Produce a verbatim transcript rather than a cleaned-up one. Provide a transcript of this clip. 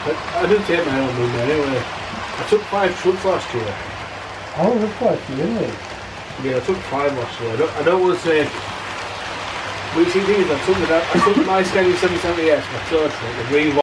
I, I didn't take my own money anyway. I took five trucks last year. Oh, that's quite a few, isn't it? Yeah, I took five last year. I don't, I don't want to say. Which it is, I took, the, I took my Scania seven seventy S, my tow truck, the green